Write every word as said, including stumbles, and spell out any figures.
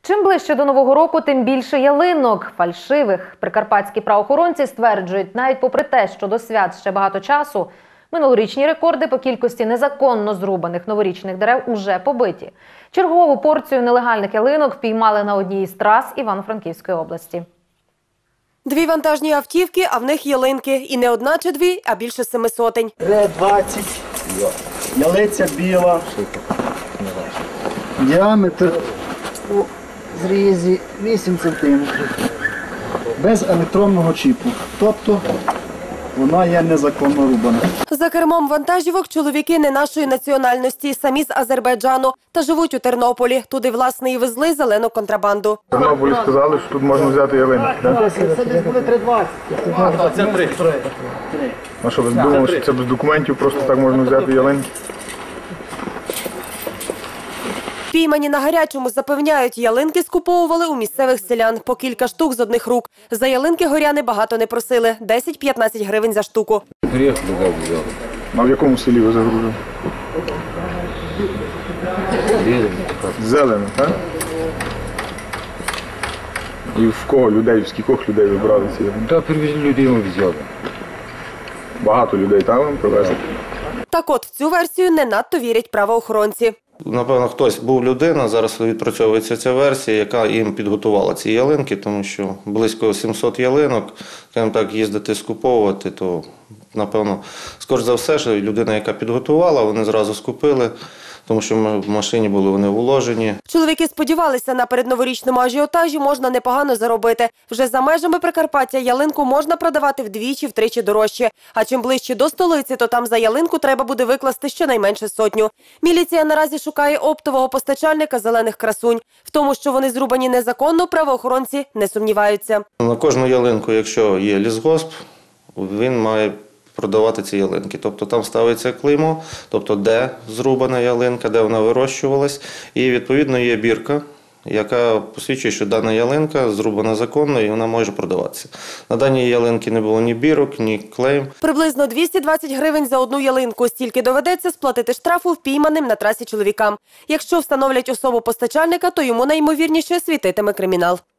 Чим ближче до Нового року, тим більше ялинок фальшивих. Прикарпатські правоохоронці стверджують, навіть попри те, що до свят ще багато часу, минулорічні рекорди по кількості незаконно зрубаних новорічних дерев уже побиті. Чергову порцію нелегальних ялинок впіймали на одній із трас Івано-Франківської області. Дві вантажні автівки, а в них ялинки. І не одна чи дві, а більше семи сотень. Ре двадцять, ялиця біла, діаметр у зрізі вісім сантиметрів, без електронного чіпу, тобто вона є незаконно рубана. За кермом вантажівок чоловіки не нашої національності, самі з Азербайджану, та живуть у Тернополі. Туди, власне, і везли зелену контрабанду. В Тернополі сказали, що тут можна взяти ялинки, так? Це десь буде три двадцять. Це три. А що, ви думали, що це без документів просто так можна взяти ялинки? Піймані на гарячому запевняють, ялинки скуповували у місцевих селян по кілька штук з одних рук. За ялинки горяни багато не просили – десять-п'ятнадцять гривень за штуку. Гріх взяли. А в якому селі ви загрузили? Зелено, так? І в кого людей, в скількох людей ви брали ці ялинки? Та привезли людей, ми взяли. Багато людей, так, вам привезли? Так от, в цю версію не надто вірять правоохоронці. Напевно, хтось був людина, зараз відпрацьовується ця версія, яка їм підготувала ці ялинки, тому що близько сімсот ялинок, скажімо так, їздити скуповувати, то, напевно, скоріш за все, що людина, яка підготувала, вони зразу скупили, тому що в машині були вони уложені. Чоловіки сподівалися, на передноворічному ажіотажі можна непогано заробити. Вже за межами Прикарпаття ялинку можна продавати вдвічі-втричі дорожче. А чим ближче до столиці, то там за ялинку треба буде викласти щонайменше сотню. Міліція наразі шукає оптового постачальника зелених красунь. В тому, що вони зрубані незаконно, правоохоронці не сумніваються. На кожну ялинку, якщо є лісгосп, він має продавати ці ялинки. Тобто там ставиться клеймо, тобто де зрубана ялинка, де вона вирощувалась. І відповідно є бірка, яка посвідчує, що дана ялинка зрубана законно і вона може продаватися. На даній ялинці не було ні бірок, ні клейм. Приблизно двісті двадцять гривень за одну ялинку. Стільки доведеться сплатити штрафу впійманим на трасі чоловікам. Якщо встановлять особу постачальника, то йому найімовірніше світитиме кримінал.